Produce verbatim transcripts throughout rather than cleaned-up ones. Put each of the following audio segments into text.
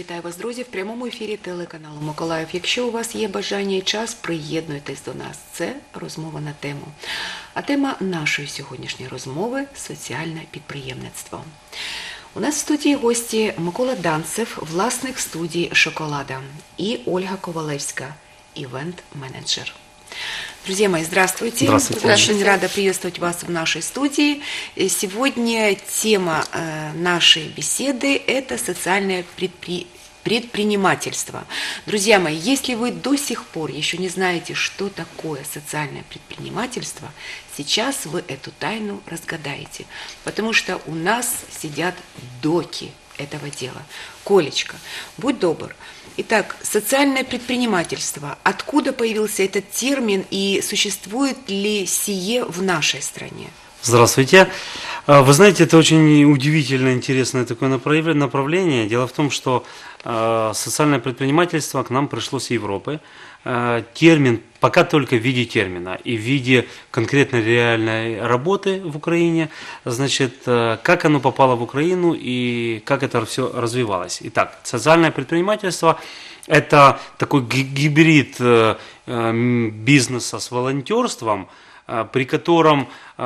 Вітаю вас, друзі, в прямому ефірі телеканалу Миколаїв. Якщо у вас є бажання і час, приєднуйтесь до нас. Це розмова на тему. А тема нашої сьогоднішньої розмови – соціальне підприємництво. У нас в студії гості Микола Данцев, власник студии «Шоколада», и Ольга Ковалевская, ивент-менеджер. Друзья мои, здравствуйте. Здравствуйте. Очень рада приветствовать вас в нашей студии. Сегодня тема нашей беседы – это социальное предпри... предпринимательство. Друзья мои, если вы до сих пор еще не знаете, что такое социальное предпринимательство, сейчас вы эту тайну разгадаете, потому что у нас сидят доки этого дела. Колечка, будь добр. Итак, социальное предпринимательство. Откуда появился этот термин и существует ли сие в нашей стране? Здравствуйте. Вы знаете, это очень удивительно интересное такое направление. Дело в том, что социальное предпринимательство к нам пришло с Европы. Термин пока только в виде термина и в виде конкретной реальной работы в Украине. Значит, как оно попало в Украину и как это все развивалось. Итак, социальное предпринимательство – это такой гибрид бизнеса с волонтерством, при котором,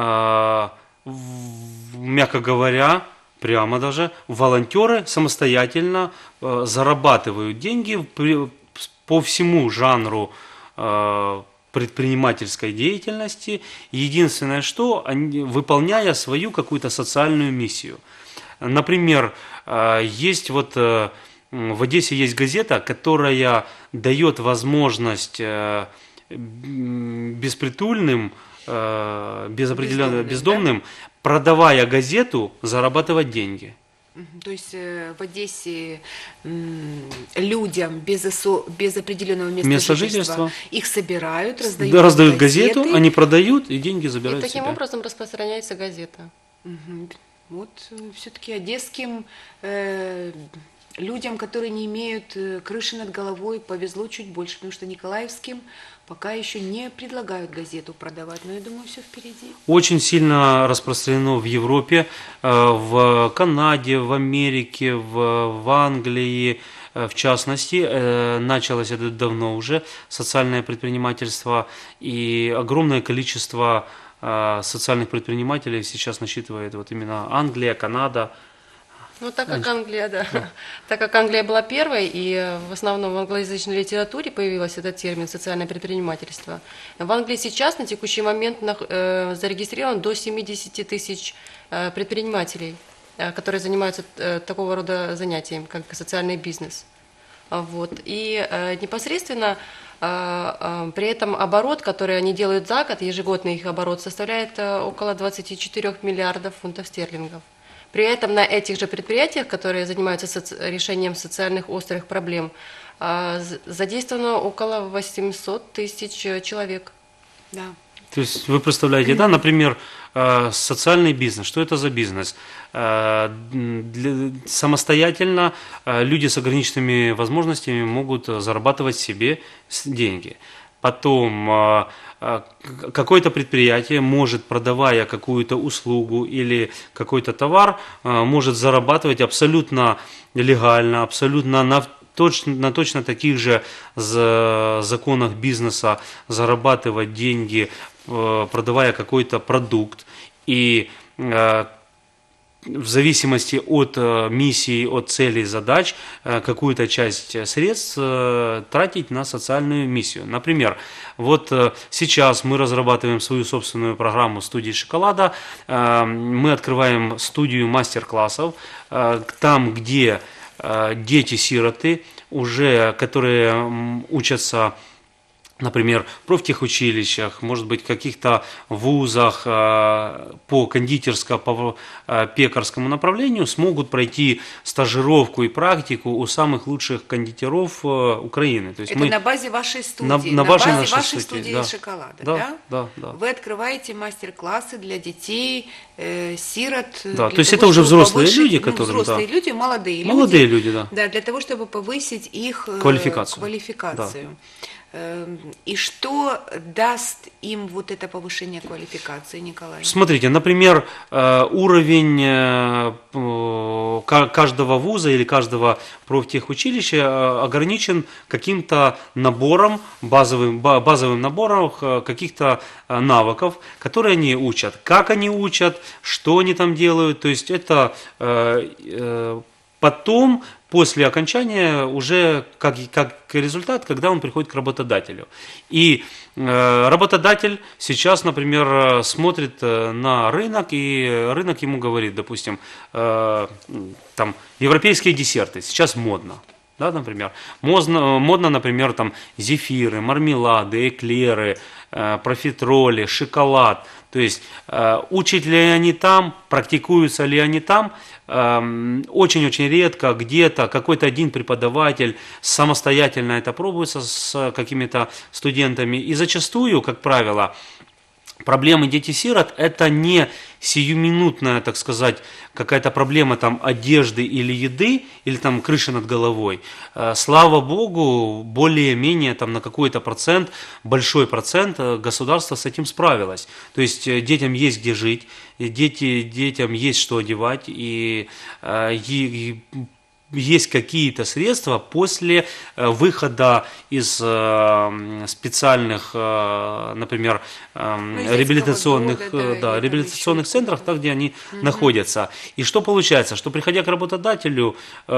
мягко говоря, прямо даже, волонтеры самостоятельно зарабатывают деньги по всему жанру предпринимательской деятельности. Единственное, что они, выполняя свою какую-то социальную миссию. Например, есть вот в Одессе есть газета, которая дает возможность беспритульным, без определенного бездомным, продавая газету, зарабатывать деньги. То есть в Одессе людям без, осо... без определенного места, места жительства, жительства их собирают, раздают, да, раздают газету, они продают и деньги забирают. И таким себе. образом распространяется газета. Угу. Вот все-таки одесским э, людям, которые не имеют крыши над головой, повезло чуть больше, потому что николаевским пока еще не предлагают газету продавать, но я думаю, все впереди. Очень сильно распространено в Европе, в Канаде, в Америке, в, в Англии, в частности. Началось это давно уже, социальное предпринимательство, и огромное количество социальных предпринимателей сейчас насчитывает вот именно Англия, Канада. Ну, так как Англия, да, так как Англия была первой, и в основном в англоязычной литературе появился этот термин «социальное предпринимательство». В Англии сейчас на текущий момент э, зарегистрировано до семидесяти тысяч э, предпринимателей, э, которые занимаются э, такого рода занятием, как социальный бизнес. Вот. И э, непосредственно э, э, при этом оборот, который они делают за год, ежегодный их оборот, составляет э, около двадцати четырёх миллиардов фунтов стерлингов. При этом на этих же предприятиях, которые занимаются соци... решением социальных острых проблем, задействовано около восьмисот тысяч человек. Да. То есть вы представляете, да, например, социальный бизнес. Что это за бизнес? Самостоятельно люди с ограниченными возможностями могут зарабатывать себе деньги. Потом какое-то предприятие может, продавая какую-то услугу или какой-то товар, может зарабатывать абсолютно легально, абсолютно на, точно, на точно таких же законах бизнеса зарабатывать деньги, продавая какой-то продукт. И в зависимости от миссии, от целей, задач, какую-то часть средств тратить на социальную миссию. Например, вот сейчас мы разрабатываем свою собственную программу студии «Шоколада». Мы открываем студию мастер-классов, там, где дети-сироты, уже, которые учатся, например, в профтехучилищах, может быть, в каких-то вузах по кондитерско-пекарскому направлению смогут пройти стажировку и практику у самых лучших кондитеров Украины. То есть это мы... на базе вашей студии, на, на, на базе нашей вашей студии, студии да. «Шоколада», да? Да? Да, да. Вы открываете мастер-классы для детей, э, сирот. Да, то есть это уже взрослые повысить, люди, которые... Ну, взрослые да. люди, молодые, молодые люди. люди, да. Да, для того, чтобы повысить их квалификацию. квалификацию. Да. И что даст им вот это повышение квалификации, Николай? Смотрите, например, уровень каждого вуза или каждого профтехучилища ограничен каким-то набором, базовым, базовым набором каких-то навыков, которые они учат. Как они учат, что они там делают. То есть это потом, после окончания, уже как, как результат, когда он приходит к работодателю. И э, работодатель сейчас, например, смотрит на рынок, и рынок ему говорит, допустим, э, там, европейские десерты, сейчас модно. Да, например, модно, модно, например, там, зефиры, мармелады, эклеры, э, профитроли, шоколад. То есть, э, учат ли они там, практикуются ли они там, очень-очень редко, где-то какой-то один преподаватель самостоятельно это пробуется с какими-то студентами. И зачастую, как правило, проблемы детей-сирот – это не сиюминутная, так сказать, какая-то проблема там одежды или еды, или там крыши над головой. Слава Богу, более-менее там на какой-то процент, большой процент государство с этим справилось. То есть детям есть где жить, дети, детям есть что одевать, и, и есть какие-то средства после выхода из специальных, например, реабилитационных, года, да, да, реабилитационных центров, там, где они угу. находятся. И что получается? Что, приходя к работодателю,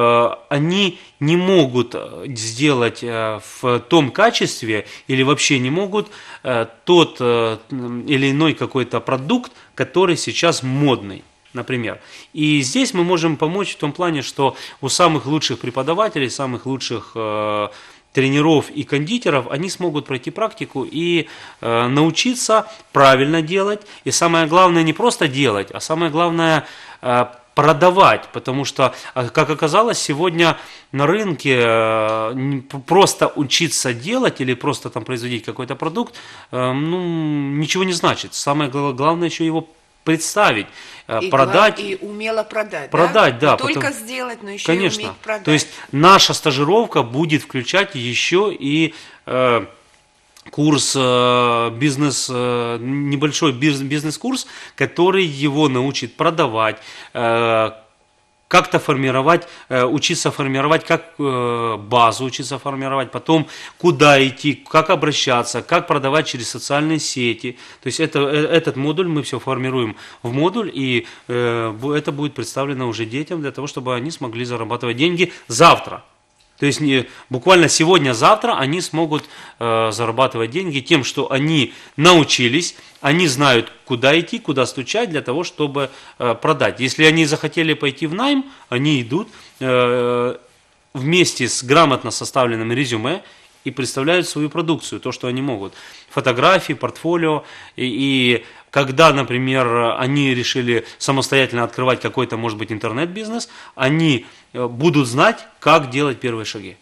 они не могут сделать в том качестве или вообще не могут тот или иной какой-то продукт, который сейчас модный. Например. И здесь мы можем помочь в том плане, что у самых лучших преподавателей, самых лучших э, тренеров и кондитеров, они смогут пройти практику и э, научиться правильно делать. И самое главное не просто делать, а самое главное э, продавать. Потому что, как оказалось, сегодня на рынке э, просто учиться делать или просто там производить какой-то продукт, э, ну, ничего не значит. Самое главное еще его представить, и продать. И умело продать. Продать, да. да Не потом, только сделать, но еще конечно. И уметь продать. То есть наша стажировка будет включать еще и э, курс, э, бизнес, э, небольшой бизнес-курс, который его научит продавать, э, как-то формировать, учиться формировать, как базу учиться формировать, потом куда идти, как обращаться, как продавать через социальные сети. То есть это, этот модуль мы все формируем в модуль, и это будет представлено уже детям для того, чтобы они смогли зарабатывать деньги завтра. То есть не, буквально сегодня-завтра они смогут э, зарабатывать деньги тем, что они научились, они знают, куда идти, куда стучать для того, чтобы э, продать. Если они захотели пойти в найм, они идут э, вместе с грамотно составленным резюме и представляют свою продукцию, то, что они могут. Фотографии, портфолио. И, и когда, например, они решили самостоятельно открывать какой-то, может быть, интернет-бизнес, они будут знать, как делать первые шаги.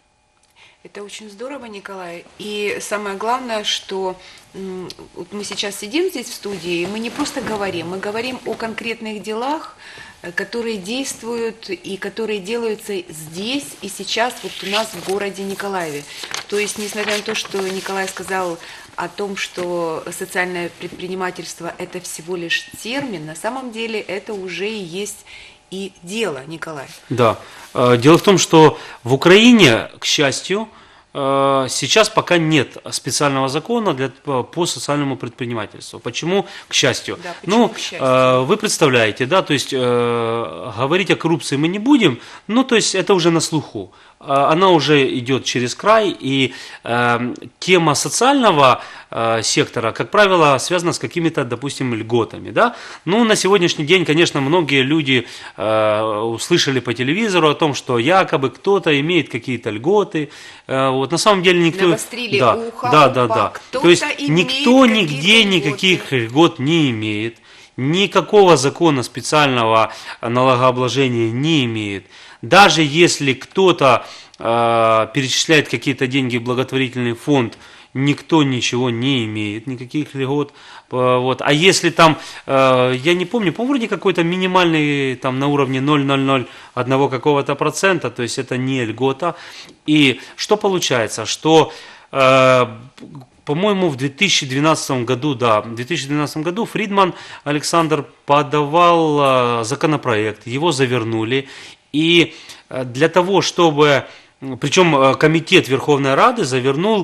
Это очень здорово, Николай. И самое главное, что вот мы сейчас сидим здесь в студии, и мы не просто говорим, мы говорим о конкретных делах, которые действуют и которые делаются здесь и сейчас вот у нас в городе Николаеве. То есть, несмотря на то, что Николай сказал о том, что социальное предпринимательство – это всего лишь термин, на самом деле это уже и есть и дело, Николай. Да. Дело в том, что в Украине, к счастью, сейчас пока нет специального закона для, по социальному предпринимательству. Почему? К счастью. Да, почему ну, к счастью? Вы представляете, да, то есть говорить о коррупции мы не будем, ну, то есть это уже на слуху. Она уже идет через край, и э, тема социального э, сектора, как правило, связана с какими-то, допустим, льготами. Да? Ну, на сегодняшний день, конечно, многие люди э, услышали по телевизору о том, что якобы кто-то имеет какие-то льготы. Э, вот, на самом деле никто... Навострили да, ухо, да, да, да. Кто-то То есть никто нигде льготы. никаких льгот не имеет, никакого закона специального налогообложения не имеет. Даже если кто-то э, перечисляет какие-то деньги в благотворительный фонд, никто ничего не имеет, никаких льгот. Э, вот. А если там, э, я не помню, по-моему, вроде какой-то минимальный там на уровне ноль целых ноль ноль один какого-то процента, то есть это не льгота. И что получается? Что э, по-моему, в две тысячи двенадцатом году, да, в две тысячи двенадцатом году Фридман Александр подавал законопроект, его завернули, и для того, чтобы, причем комитет Верховной Рады завернул,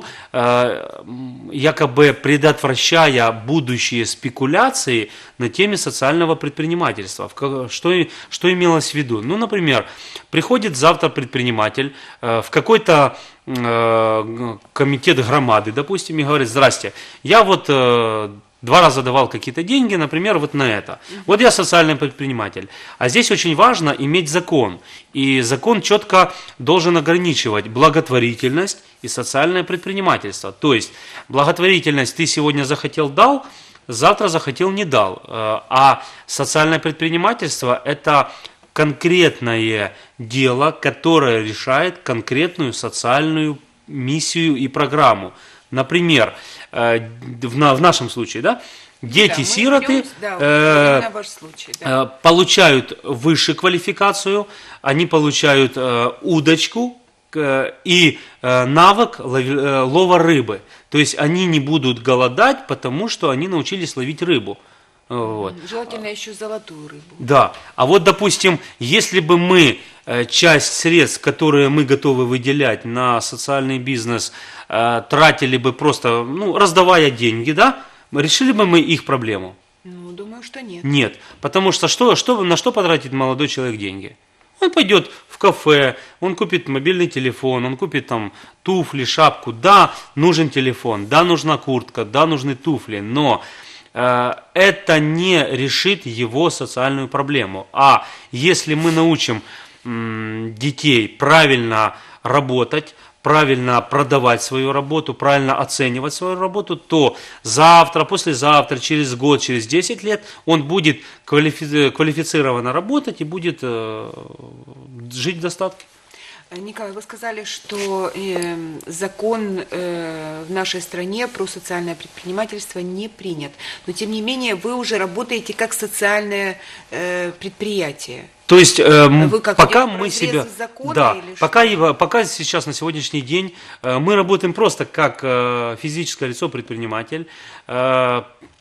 якобы предотвращая будущие спекуляции на теме социального предпринимательства. Что, что имелось в виду? Ну, например, приходит завтра предприниматель в какой-то комитет громады, допустим, и говорит: здрасте, я вот э, два раза давал какие-то деньги, например, вот на это. Вот я социальный предприниматель. А здесь очень важно иметь закон. И закон четко должен ограничивать благотворительность и социальное предпринимательство. То есть благотворительность ты сегодня захотел — дал, завтра захотел — не дал. А социальное предпринимательство — это конкретное дело, которое решает конкретную социальную миссию и программу. Например, э, в, на, в нашем случае, да, дети-сироты да, э, да. э, получают высшую квалификацию, они получают э, удочку э, и э, навык лови, э, лова рыбы. То есть они не будут голодать, потому что они научились ловить рыбу. Вот. Желательно еще золотую рыбу. Да, а вот, допустим, если бы мы часть средств, которые мы готовы выделять на социальный бизнес, тратили бы просто, ну, раздавая деньги, да, решили бы мы их проблему? Ну, думаю, что нет. Нет, потому что, что, что на что потратит молодой человек деньги? Он пойдет в кафе, он купит мобильный телефон, он купит там туфли, шапку. Да, нужен телефон, да, нужна куртка, да, нужны туфли, но это не решит его социальную проблему. А если мы научим детей правильно работать, правильно продавать свою работу, правильно оценивать свою работу, то завтра, послезавтра, через год, через десять лет он будет квалифи- квалифицированно работать и будет э, жить в достатке. Николай, вы сказали, что э, закон э, в нашей стране про социальное предпринимательство не принят. Но, тем не менее, вы уже работаете как социальное э, предприятие. То есть, э, вы как, пока мы себя... закона, да, или пока, его, пока сейчас, на сегодняшний день, э, мы работаем просто как э, физическое лицо-предприниматель, э,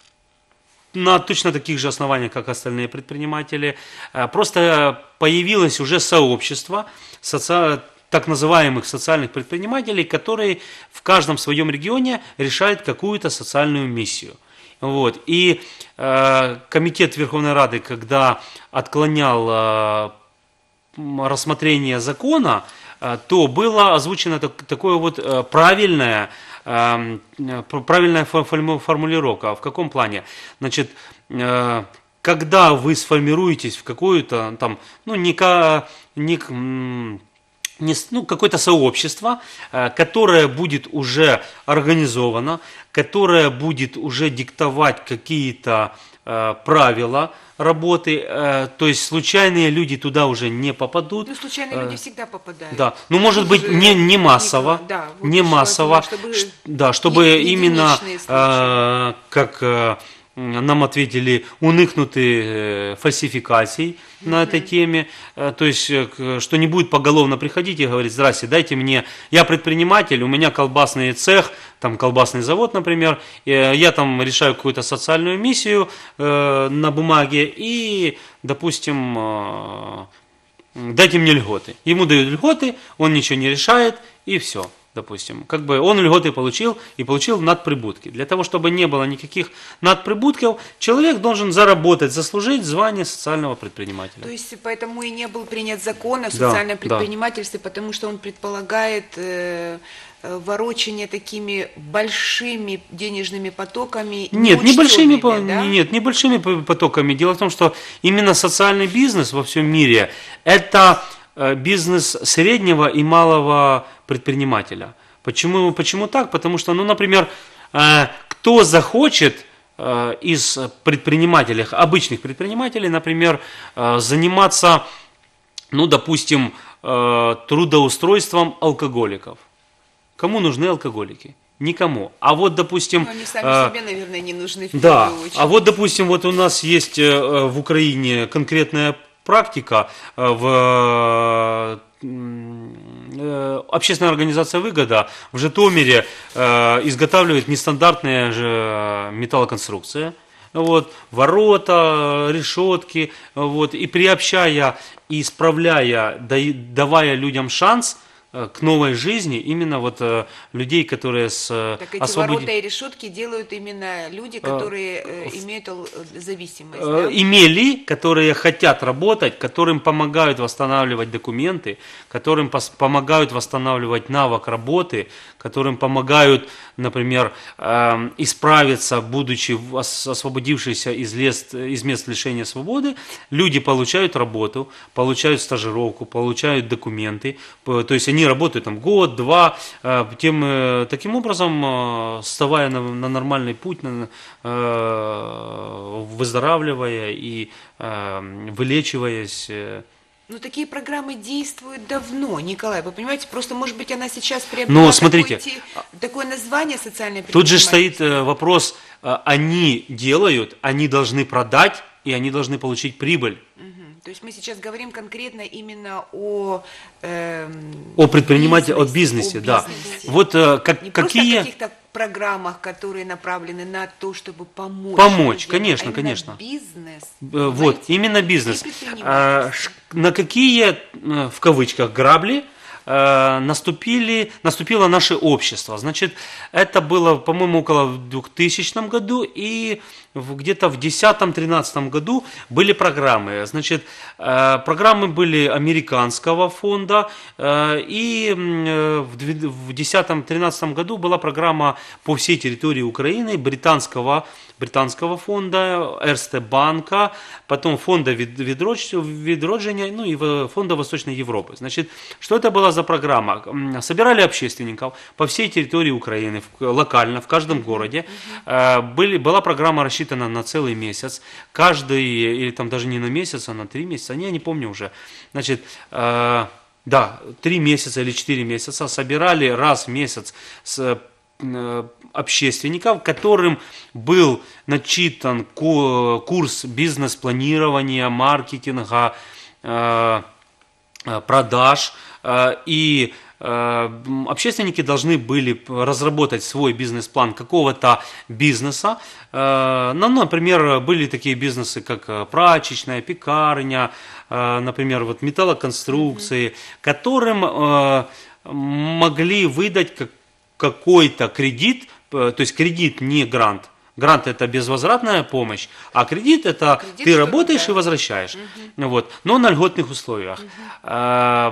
на точно таких же основаниях, как остальные предприниматели. Просто появилось уже сообщество соци... так называемых социальных предпринимателей, которые в каждом своем регионе решают какую-то социальную миссию. Вот. И э, комитет Верховной Рады, когда отклонял э, рассмотрение закона, э, то было озвучено так, такое вот э, правильное правильная формулировка. В каком плане? Значит, когда вы сформируетесь в какую-то там, ну, не, не, не, ну, какое-то сообщество, которое будет уже организовано, которое будет уже диктовать какие-то правила работы, э, то есть случайные люди туда уже не попадут. Ну, случайные люди всегда попадают. Да, ну, может быть, не, не массово, да, вот не массово, чтобы, да, чтобы не, не именно, э, как э, нам ответили, уникнути фальсификаций mm-hmm. на этой теме, то есть, что не будет поголовно приходить и говорить: здрасте, дайте мне, я предприниматель, у меня колбасный цех, там колбасный завод, например, я там решаю какую-то социальную миссию э, на бумаге и, допустим, э, дайте мне льготы. Ему дают льготы, он ничего не решает и все. Допустим, как бы он льготы получил и получил надприбутки. Для того, чтобы не было никаких надприбытков, человек должен заработать, заслужить звание социального предпринимателя. То есть, поэтому и не был принят закон о социальном да, предпринимательстве, да. потому что он предполагает э, ворочание такими большими денежными потоками. Нет, небольшими, да? нет, небольшими потоками. Дело в том, что именно социальный бизнес во всем мире – это бизнес среднего и малого предпринимателя. Почему, почему так? Потому что, ну, например, кто захочет из предпринимателей, обычных предпринимателей, например, заниматься, ну, допустим, трудоустройством алкоголиков? Кому нужны алкоголики? Никому. А вот, допустим... Но они сами себе, наверное, не нужны в первую да, очередь. А вот, допустим, вот у нас есть в Украине конкретная практика в э, общественная организация «Выгода» в Житомире э, изготавливает нестандартные же металлоконструкции. Вот, ворота, решетки, вот, и приобщая и исправляя, давая людям шанс к новой жизни, именно вот э, людей, которые с Так эти освободи... ворота и решетки делают именно люди, которые э, имеют ал- зависимость, э, да? имели, которые хотят работать, которым помогают восстанавливать документы, которым пос- помогают восстанавливать навык работы, которым помогают, например, э, исправиться, будучи в- ос- освободившиеся из, лес, из мест лишения свободы, люди получают работу, получают стажировку, получают документы, п- то есть они работают там год, два, э, тем, э, таким образом, э, вставая на, на нормальный путь, на, э, выздоравливая и э, вылечиваясь. э. Ну, такие программы действуют давно, Николай, вы понимаете, просто, может быть, она сейчас приобрела Но смотрите, такое, те- такое название социальное Тут же предпринимательство. стоит э, вопрос, э, они делают, они должны продать, и они должны получить прибыль. Мгм. То есть мы сейчас говорим конкретно именно о эм, О предпринимателе, о бизнесе, бизнесе, о да. бизнесе. Вот э, как, Не просто какие... о каких-то программах, которые направлены на то, чтобы помочь. Помочь, людям, конечно, а именно конечно. бизнес. Э, Вот, понимаете? именно бизнес. И предпринимательство. А, ш- На какие, э, в кавычках, грабли э, наступили, наступило наше общество? Значит, это было, по-моему, около в двухтысячном году, и в- где-то в десятом-тринадцатом году были программы. Значит, э, программы были американского фонда, э, и м, э, в две- в десятом-тринадцатом году была программа по всей территории Украины британского британского фонда, Эрсте банка, потом фонда Від- Відроч- Відродження, ну и в- фонда Восточной Европы. Значит, что это была за программа? М, Собирали общественников по всей территории Украины, в- локально, в каждом городе. Э, Были, была программа рассчитана на целый месяц. Каждый, или там даже не на месяц, а на три месяца, не, я не помню уже. Значит, э, да, три месяца или четыре месяца собирали раз в месяц с э, общественников, которым был начитан ку- курс бизнес-планирования, маркетинга, э, э, продаж, э, и э, м, общественники должны были п- разработать свой бизнес-план какого-то бизнеса. Э, Ну, например, были такие бизнесы, как э, прачечная, пекарня, э, например, вот металлоконструкции, которым э, могли выдать как- какой-то кредит, э, то есть кредит не грант. Грант это безвозвратная помощь, а кредит это Кредит, ты что работаешь да. и возвращаешь. Вот. Но на льготных условиях. Э,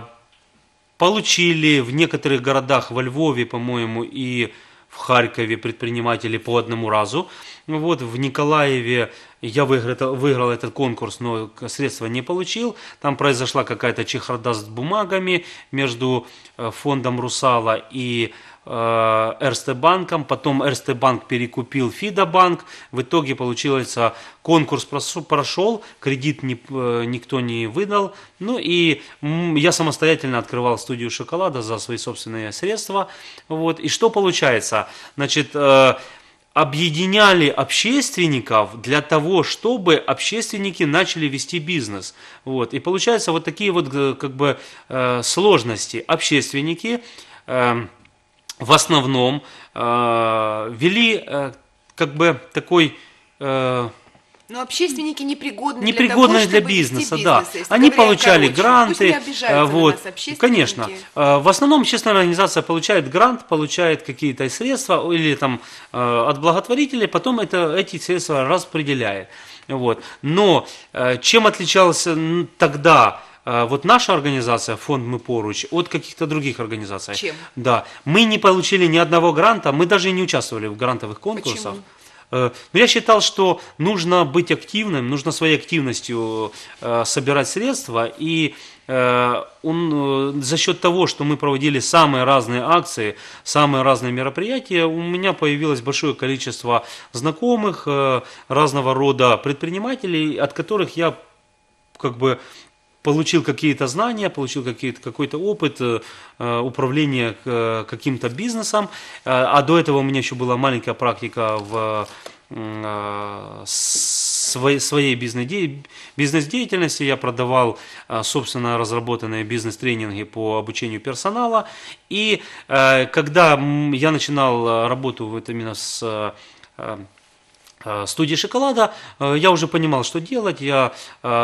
Получили в некоторых городах, во Львове, по-моему, и в Харькове предприниматели по одному разу. Вот, в Николаеве я выиграл, выиграл этот конкурс, но средства не получил. Там произошла какая-то чехарда с бумагами между э, фондом «Русала» и э, Эрсте банком. Потом Эрсте банк перекупил Фида банк. В итоге, получилось, конкурс прос- прошел, кредит ни- э, никто не выдал. Ну и м, я самостоятельно открывал студию шоколада за свои собственные средства. Вот. И что получается? Значит, э, объединяли общественников для того, чтобы общественники начали вести бизнес. Вот. И получается вот такие вот э, как бы э, сложности. Общественники э, в основном э, вели э, как бы такой... э, Но общественники непригодны, непригодные для, для того, чтобы бизнеса, вести да. бизнес. Если Они говоря получали короче, гранты, пусть не обижаются э, на вот, нас общественники. конечно. Э, В основном общественная организация получает грант, получает какие-то средства или там э, от благотворителей, потом это, эти средства распределяет. Вот. Но э, чем отличалась м, тогда э, вот наша организация, фонд «Мы поруч», от каких-то других организаций? Чем? Да. Мы не получили ни одного гранта, мы даже не участвовали в грантовых конкурсах. Почему? Э, Но я считал, что нужно быть активным, нужно своей активностью э, собирать средства. И э, он, э, за счет того, что мы проводили самые разные акции, самые разные мероприятия, у меня появилось большое количество знакомых, э, разного рода предпринимателей, от которых я как бы получил какие-то знания, получил какие-то, какой-то опыт э, э, управления э, каким-то бизнесом, э, а до этого у меня еще была маленькая практика в э, с- своей, своей бизнес-деятельности. Я продавал собственно разработанные бизнес-тренинги по обучению персонала. И когда я начинал работу вот именно с студии шоколада, я уже понимал, что делать, я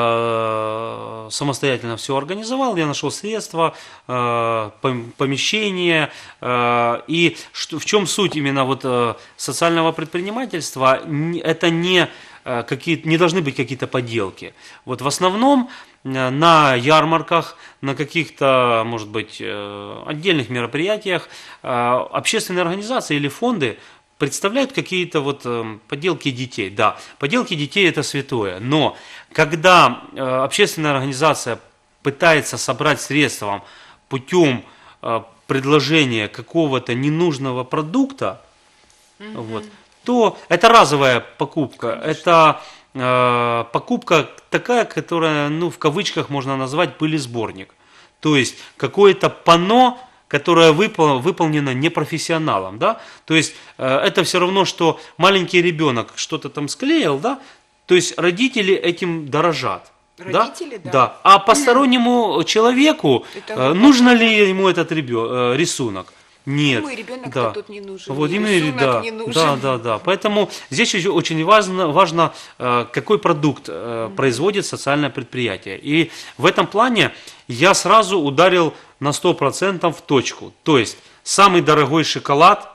э, самостоятельно все организовал, я нашел средства, э, помещение, э, и что, в чем суть именно вот э, социального предпринимательства, это не, э, какие, не должны быть какие-то поделки. Вот в основном э, на ярмарках, на каких-то, может быть, э, отдельных мероприятиях э, общественные организации или фонды представляют какие-то вот э, поделки детей. Да, поделки детей это святое, но когда э, общественная организация пытается собрать средства путем э, предложения какого-то ненужного продукта, mm-hmm. вот, то это разовая покупка, Конечно. это э, покупка такая, которая, ну, в кавычках можно назвать пылесборник. То есть какое-то панно, которая выпол, выполнена непрофессионалом, да, то есть э, это все равно, что маленький ребенок что-то там склеил, да, то есть родители этим дорожат. Родители, да? Да. Да. А постороннему человеку, э, нужно ли ему этот ребен, э, рисунок? Нет. Ему и ребенок да. тут не нужен, вот, и именно, рисунок да, не нужен. Да, да, да. Поэтому здесь еще очень важно, важно какой продукт mm-hmm. производит социальное предприятие. И в этом плане я сразу ударил на сто процентов в точку. То есть самый дорогой шоколад,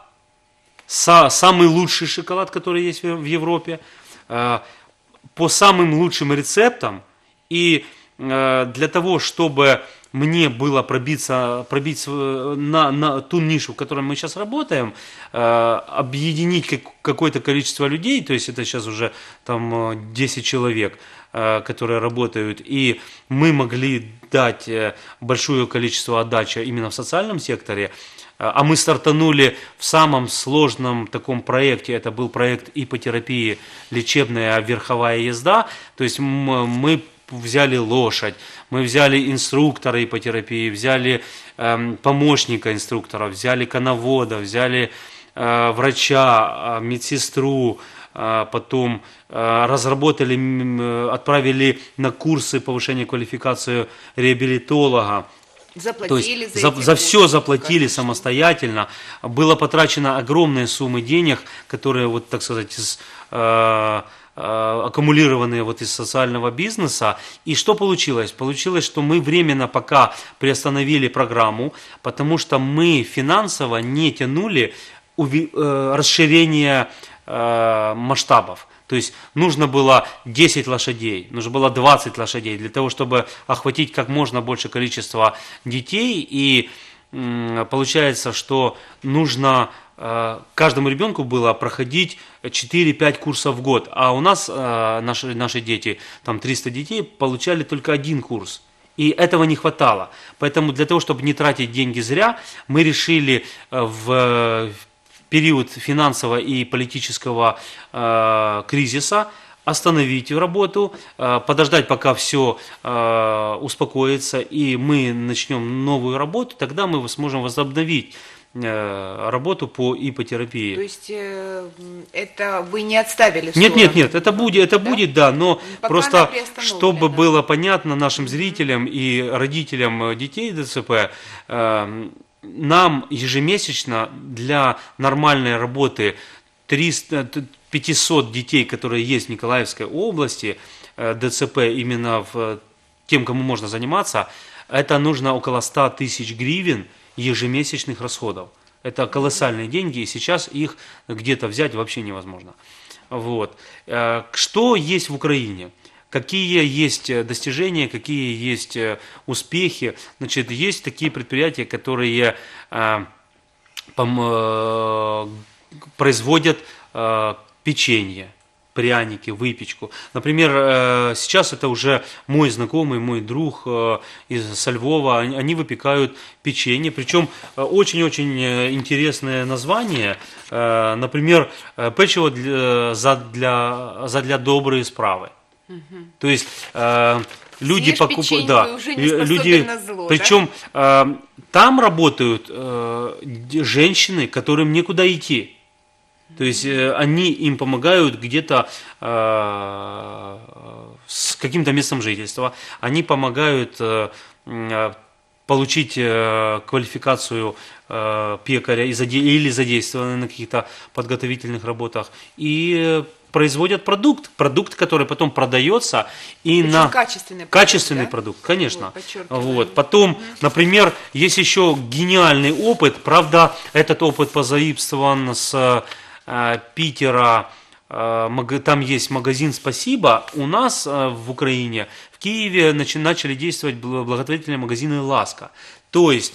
са, самый лучший шоколад, который есть в Европе, э, по самым лучшим рецептам. И э, для того, чтобы мне было пробиться, пробить на, на ту нишу, в которой мы сейчас работаем, э, объединить как, какое-то количество людей, то есть это сейчас уже там десять человек, э, которые работают, и мы могли дать большое количество отдачи именно в социальном секторе, а мы стартанули в самом сложном таком проекте, это был проект ипотерапии «Лечебная верховая езда», то есть мы взяли лошадь, мы взяли инструктора ипотерапии, взяли э, помощника инструктора, взяли коновода, взяли э, врача, э, медсестру, э, потом э, разработали, э, отправили на курсы повышения квалификации реабилитолога. Заплатили за, за, за все заплатили конечно. самостоятельно. Было потрачено огромные суммы денег, которые, вот, так сказать, из, э, э, аккумулированные вот из социального бизнеса. И что получилось? Получилось, что мы временно пока приостановили программу, потому что мы финансово не тянули уви, э, расширение э, масштабов. То есть нужно было десять лошадей, нужно было двадцать лошадей для того, чтобы охватить как можно больше количества детей. И м, получается, что нужно э, каждому ребенку было проходить четыре-пять курсов в год. А у нас э, наши, наши дети, там триста детей, получали только один курс. И этого не хватало. Поэтому для того, чтобы не тратить деньги зря, мы решили в период финансового и политического э, кризиса остановить работу, э, подождать, пока все э, успокоится, и мы начнем новую работу, тогда мы сможем возобновить э, работу по ипотерапии. То есть э, это вы не отставили в Нет, сторону? нет, нет, это будет, это да? будет, да, но пока просто, чтобы да. было понятно нашим зрителям и родителям детей ДЦП, э, нам ежемесячно для нормальной работы триста, пятьсот детей, которые есть в Николаевской области, ДЦП именно в тем, кому можно заниматься, это нужно около ста тысяч гривен ежемесячных расходов. Это колоссальные деньги, и сейчас их где-то взять вообще невозможно. Вот. Что есть в Украине? Какие есть достижения, какие есть успехи. Значит, есть такие предприятия, которые э, пом, э, производят э, печенье, пряники, выпечку. Например, э, сейчас это уже мой знакомый, мой друг э, из со Львова, они, они выпекают печенье, причем очень-очень интересное название. Э, например, печиво для, за, для, за для добрые справы. Угу. То есть э, люди покупают, да, люди, зло, причем да? э, там работают э, женщины, которым некуда идти. То есть э, они им помогают где-то э, с каким-то местом жительства, они помогают э, э, получить э, квалификацию э, пекаря и заде- или задействованы на каких-то подготовительных работах и э, производят продукт, продукт, который потом продается и Причем на качественный продукт, качественный да? продукт, конечно. Вот, подчеркиваю. Вот. Потом, угу. например, есть еще гениальный опыт, правда, этот опыт позаимствован с э, Питера. Там есть магазин «Спасибо». У нас в Украине, в Киеве начали действовать благотворительные магазины «Ласка». То есть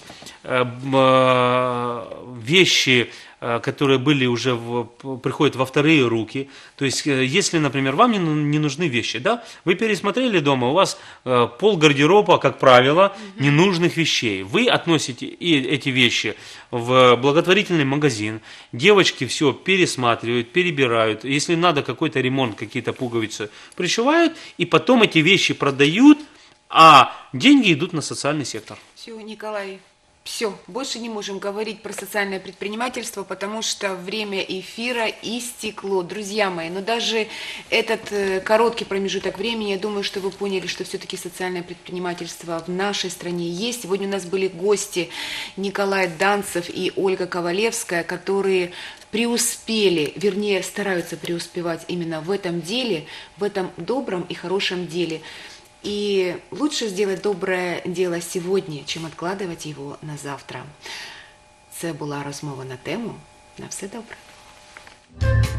вещи, которые были уже в, приходят во вторые руки. То есть, если, например, вам не, не нужны вещи, да, вы пересмотрели дома, у вас пол гардероба, как правило, ненужных вещей. Вы относите и эти вещи в благотворительный магазин, девочки все пересматривают, перебирают, если надо какой-то ремонт, какие-то пуговицы пришивают, и потом эти вещи продают, а деньги идут на социальный сектор. Все, Николай. Все, больше не можем говорить про социальное предпринимательство, потому что время эфира истекло. Друзья мои, но даже этот э, короткий промежуток времени, я думаю, что вы поняли, что все-таки социальное предпринимательство в нашей стране есть. Сегодня у нас были гости Николай Данцев и Ольга Ковалевская, которые преуспели, вернее, стараются преуспевать именно в этом деле, в этом добром и хорошем деле. И лучше сделать добре діло сьогодні, чим відкладувати його на завтра. Це була розмова на тему. На все добре.